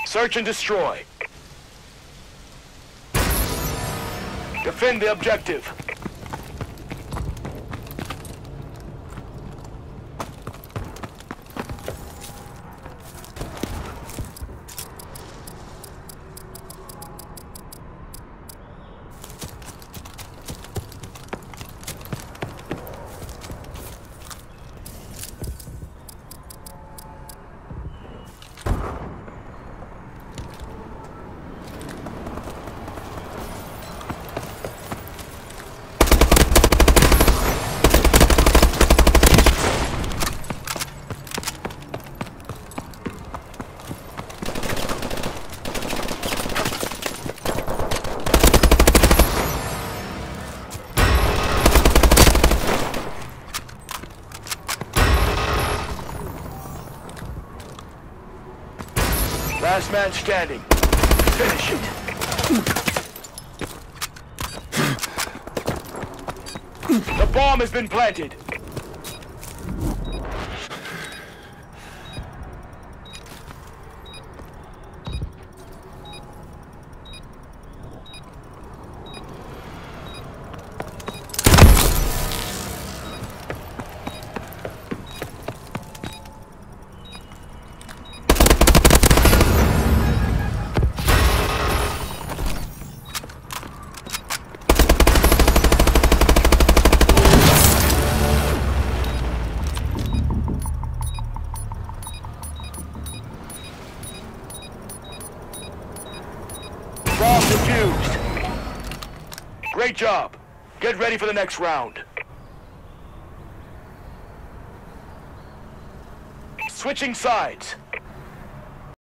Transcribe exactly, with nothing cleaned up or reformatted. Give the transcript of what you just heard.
Search and destroy. Defend the objective. Last man standing. Finish it. The bomb has been planted. Bomb defused. Great job. Get ready for the next round. Switching sides.